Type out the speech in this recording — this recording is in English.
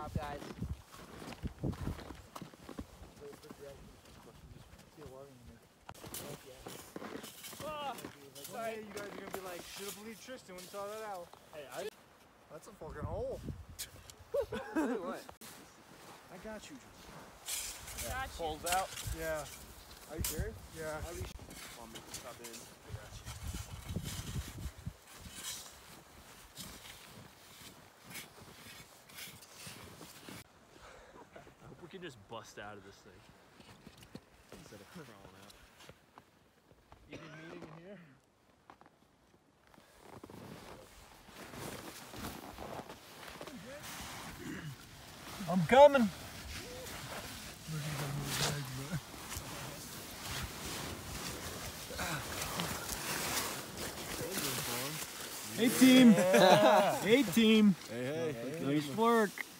job, guys. Sorry, you guys are gonna be like, should have believed Tristan when he saw that owl. Hey, that's a fucking hole. Tell you what. I got you. Got you. Pulls out. Yeah. Are you serious? Yeah. I'll be stop in. I got you. I hope we can just bust out of this thing instead of crawling out. Evening meeting in here. I'm coming. Hey team. Hey team. Hey, hey. Nice work.